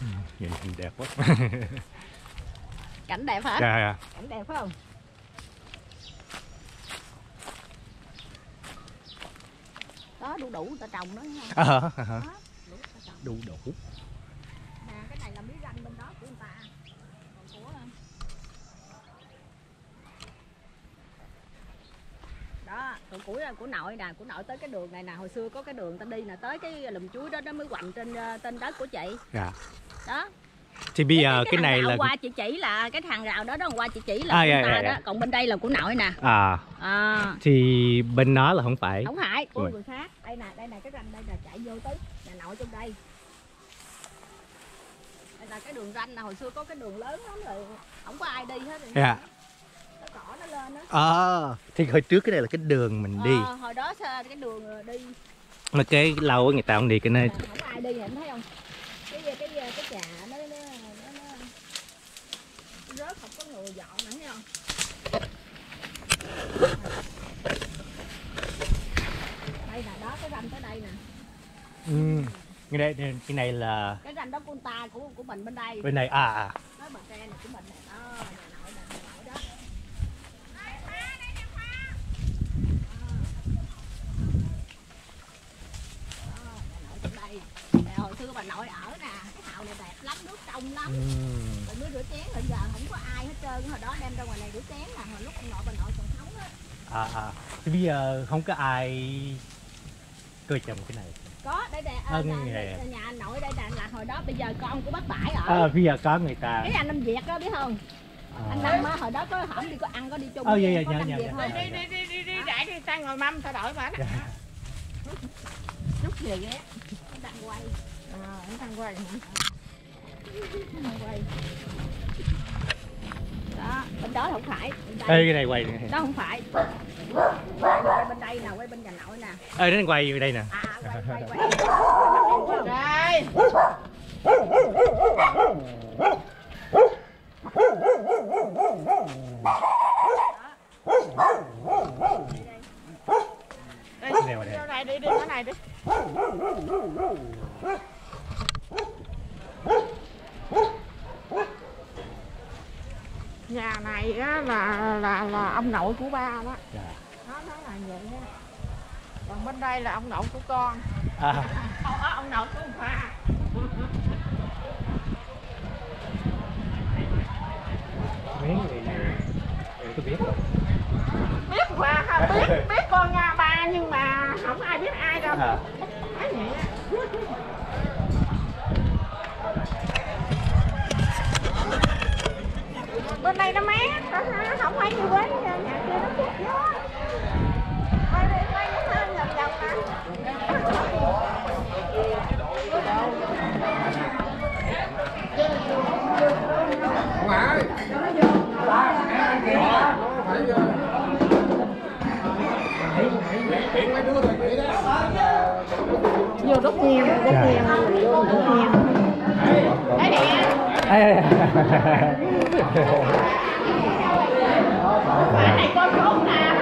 Nhìn đẹp quá. Cảnh đẹp hả? Dạ. Cảnh đẹp phải không? Đó đu đủ người ta trồng đó không? Đu đủ. Nè cái này là bí ranh bên đó của người ta. Còn của đó, còn của nội nè, của nội tới cái đường này nè, hồi xưa có cái đường ta đi nè, tới cái lùm chuối đó nó mới quành trên đất của chị. Dạ. Đó. Thì bây giờ cái này là qua chị chỉ là cái hàng rào đó, qua chị chỉ là của ta đó, còn bên đây là của nội nè. Thì bên nó là không phải. Không phải, của người khác. Đây nè cái ranh đây là chạy vô tới nhà nội trong đây. Đây là cái đường ranh nè, hồi xưa có cái đường lớn lắm rồi, không có ai đi hết rồi. Dạ. Nó cỏ nó lên đó. Thì hồi trước cái này là cái đường mình đi. Hồi đó cái đường đi. Mà cái lâu người ta không đi cái này. Không có ai đi, em thấy không? Cái trà nó rớt, không có người dọn nữa, thấy không? Đây nè, đó cái ranh tới đây nè. Cái này là cái ranh đó của người ta, của mình bên đây. Bên này đó bờ tre này của mình này đó, nhà nội đó. Đây. Hồi xưa bà nội ở nè, cái hào này đẹp lắm, nước trong lắm. Rồi mới rửa chén, bây giờ không có ai hết trơn, hồi đó đem ra ngoài này rửa chén nè, hồi lúc ông nội bà nội còn sống á. Thì bây giờ không có ai coi trồng cái này. Có, đây nè, nhà nội đây là hồi đó, bây giờ con của bác Bãi bây giờ có người ta. Cái anh Năm Việt đó biết không? Anh Năm á, hồi đó có hổm đi có ăn có đi chung. Dạ, có Năm Việt không? Đi đại đi sang ngồi mâm sao đổi mà. Chút về ghé. Nó đang quay. Nó đang quay hả? Nó đang quay. Đó, bên đó không phải. Cái này quay. Đó không phải. Quay bên đây nè, quay bên nhà nội nè. Nó quay ở đây nè. Quay. Đây. Đi cái này đi. Nhà này á là ông nội của ba đó. Nó là vậy đó. Còn bên đây là ông nội của con. Ông nội của ông Pha. Tôi biết. Biết Pha, biết con nhà ba nhưng mà không ai biết ai đâu. Nói vậy á. Bên đây nó mát, không phải như quán nhà kia nó chút gió. Quay đi, quay nó vòng vòng nè. Ơi. Vô đốt nhang, đốt nhang. Đấy nè. Bà này con khốn nè.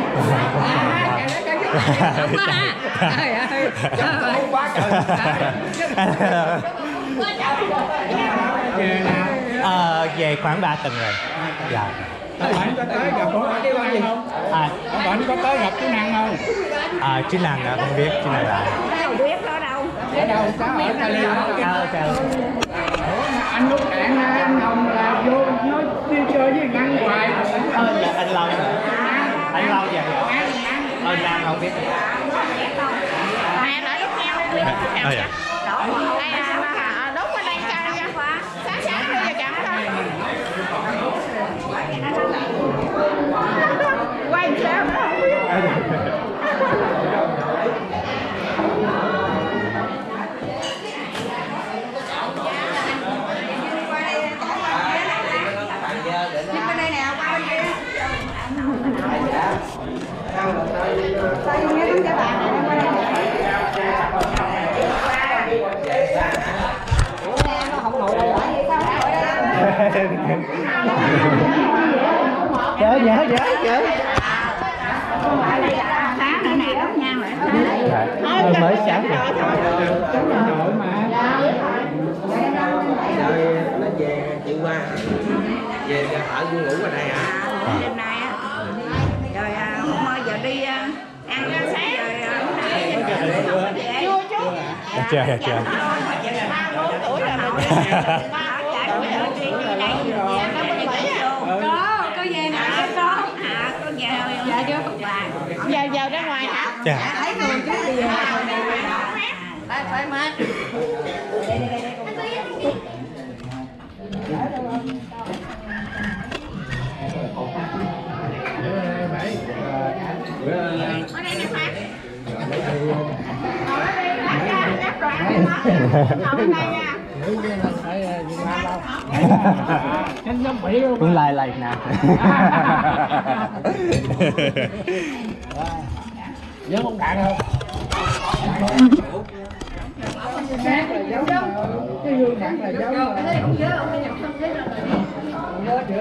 Đúng á. Trời ơi. Trời quá trời. Về khoảng 3 tuần rồi. Dạ. Bạn có tới gặp cái quan gì không? Bạn có tới gặp chú Năng không? Chú Năng không biết, chú Năng là không biết ở đâu. Ở đâu? Cháu ở Cali không? Anh lúc hẹn anh Hồng là vô nói đi chơi với Năng hoài. Dạ anh Long. Anh Long vậy. Năng không biết. Nè lại đốt nhang đi. Đốt bên đây cho đi. Sáng đi giờ chậm thôi. Quay sao đó không biết. Bên đây nè, qua bên kia. Sao không nghe tiếng cho bạn này qua đây. Nó không ngồi đây vậy sao ngồi đây? Nhớ. Sáng nữa nè, đốt nhang lại. Mới sáng rồi. chơi nó về chịu qua về ở ngủ ở đây hả? Đêm nay á. Rồi không bao giờ đi ăn sáng rồi Chưa. 30 tuổi rồi mình có về nè có dạ chưa vào ra ngoài hả? Dạ. Thấy người chút đi phải mệt. Ở đây nè Phát. Cũng lại nè. Nhớ không đạn không? Sáng là giống cái hương đạn là giống nhớ chưa?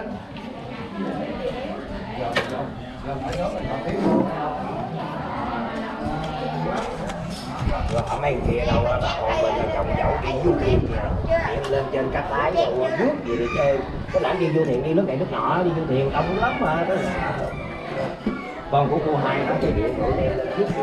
Rồi ở mấy kia đâu bà con bên là trồng dậu đi du thuyền điện lên trên cát lái rồi nước gì đi chơi cái lãnh đi du thuyền đi nước này nước nọ đi du thuyền đông lắm mà đó là con của cô hai có chơi điện rồi đây là trước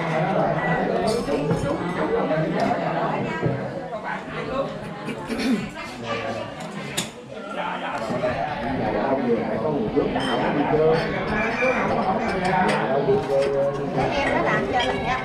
có người nước đạo đi chơi em nó làm cho là